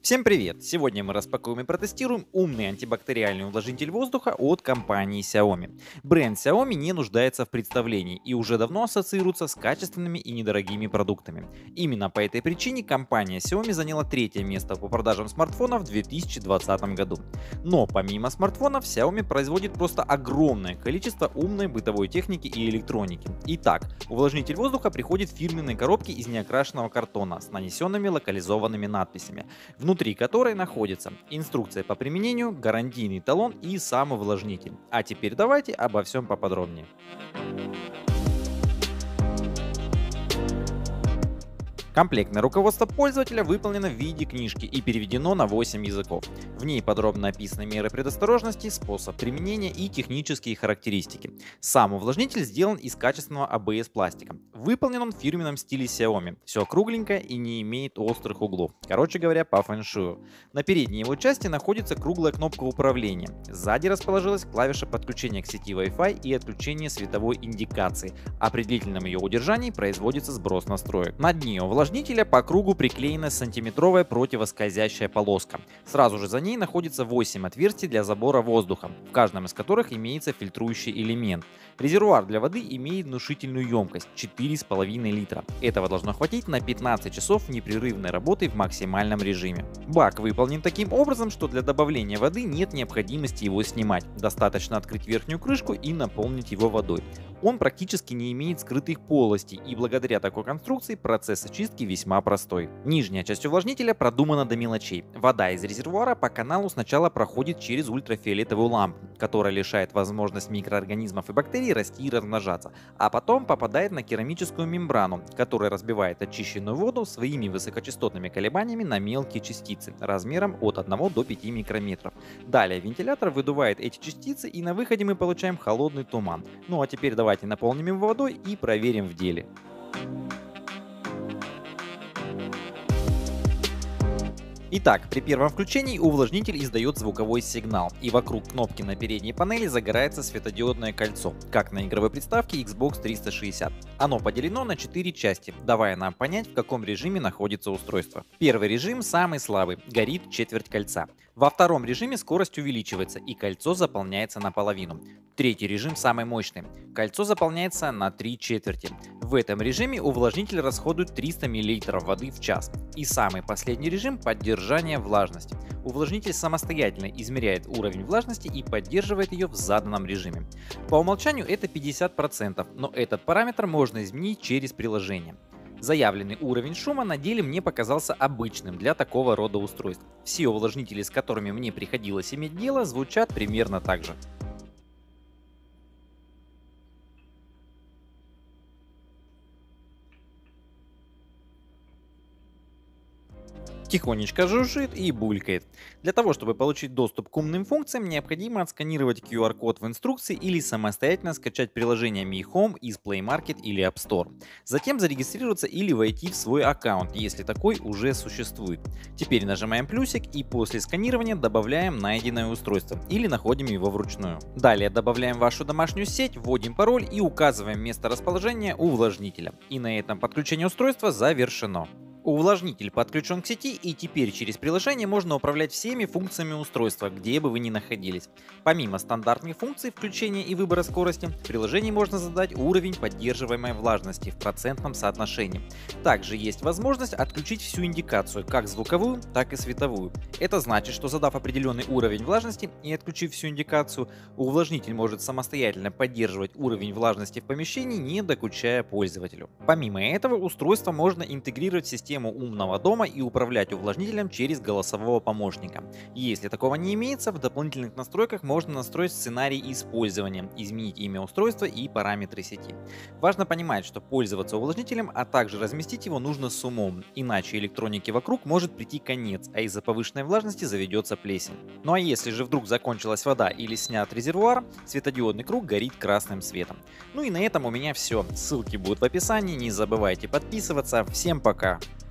Всем привет! Сегодня мы распакуем и протестируем умный антибактериальный увлажнитель воздуха от компании Xiaomi. Бренд Xiaomi не нуждается в представлении и уже давно ассоциируется с качественными и недорогими продуктами. Именно по этой причине компания Xiaomi заняла третье место по продажам смартфонов в 2020 году. Но помимо смартфонов, Xiaomi производит просто огромное количество умной бытовой техники и электроники. Итак, увлажнитель воздуха приходит в фирменной коробке из неокрашенного картона с нанесенными локализованными надписями, внутри которой находится инструкция по применению, гарантийный талон и сам увлажнитель. А теперь давайте обо всем поподробнее. Комплектное руководство пользователя выполнено в виде книжки и переведено на 8 языков. В ней подробно описаны меры предосторожности, способ применения и технические характеристики. Сам увлажнитель сделан из качественного ABS пластика. Выполнен он в фирменном стиле Xiaomi. Все кругленькое и не имеет острых углов. Короче говоря, по фэншую. На передней его части находится круглая кнопка управления. Сзади расположилась клавиша подключения к сети Wi-Fi и отключения световой индикации. А при длительном ее удержании производится сброс настроек. На дне увлажнителя по кругу приклеена сантиметровая противоскользящая полоска. Сразу же за ней находится 8 отверстий для забора воздуха, в каждом из которых имеется фильтрующий элемент. Резервуар для воды имеет внушительную емкость 4,5 литра. Этого должно хватить на 15 часов непрерывной работы в максимальном режиме. Бак выполнен таким образом, что для добавления воды нет необходимости его снимать. Достаточно открыть верхнюю крышку и наполнить его водой. Он практически не имеет скрытых полостей, и благодаря такой конструкции процесс очистки весьма простой. Нижняя часть увлажнителя продумана до мелочей. Вода из резервуара по каналу сначала проходит через ультрафиолетовую лампу, которая лишает возможность микроорганизмов и бактерий расти и размножаться, а потом попадает на керамическую мембрану, которая разбивает очищенную воду своими высокочастотными колебаниями на мелкие частицы размером от 1 до 5 микрометров. Далее вентилятор выдувает эти частицы, и на выходе мы получаем холодный туман. Ну а теперь давайте наполним его водой и проверим в деле. Итак, при первом включении увлажнитель издает звуковой сигнал, и вокруг кнопки на передней панели загорается светодиодное кольцо, как на игровой приставке Xbox 360. Оно поделено на 4 части, давая нам понять, в каком режиме находится устройство. Первый режим самый слабый, горит четверть кольца. Во втором режиме скорость увеличивается, и кольцо заполняется наполовину. Третий режим самый мощный. Кольцо заполняется на 3/4. В этом режиме увлажнитель расходует 300 мл воды в час. И самый последний режим — поддержание влажности. Увлажнитель самостоятельно измеряет уровень влажности и поддерживает ее в заданном режиме. По умолчанию это 50%, но этот параметр можно изменить через приложение. Заявленный уровень шума на деле мне показался обычным для такого рода устройств. Все увлажнители, с которыми мне приходилось иметь дело, звучат примерно так же. Тихонечко жужжит и булькает. Для того, чтобы получить доступ к умным функциям, необходимо отсканировать QR-код в инструкции или самостоятельно скачать приложение Mi Home из Play Market или App Store. Затем зарегистрироваться или войти в свой аккаунт, если такой уже существует. Теперь нажимаем плюсик и после сканирования добавляем найденное устройство или находим его вручную. Далее добавляем вашу домашнюю сеть, вводим пароль и указываем место расположения увлажнителя. И на этом подключение устройства завершено. Увлажнитель подключен к сети, и теперь через приложение можно управлять всеми функциями устройства, где бы вы ни находились. Помимо стандартных функций включения и выбора скорости, в приложении можно задать уровень поддерживаемой влажности в процентном соотношении. Также есть возможность отключить всю индикацию, как звуковую, так и световую. Это значит, что задав определенный уровень влажности и отключив всю индикацию, увлажнитель может самостоятельно поддерживать уровень влажности в помещении, не докучая пользователю. Помимо этого, устройство можно интегрировать в систему умного дома и управлять увлажнителем через голосового помощника. Если такого не имеется, в дополнительных настройках можно настроить сценарий использования, изменить имя устройства и параметры сети. Важно понимать, что пользоваться увлажнителем, а также разместить его нужно с умом, иначе электронике вокруг может прийти конец, а из-за повышенной влажности заведется плесень. Ну а если же вдруг закончилась вода или снят резервуар, светодиодный круг горит красным светом. Ну и на этом у меня все. Ссылки будут в описании, не забывайте подписываться. Всем пока!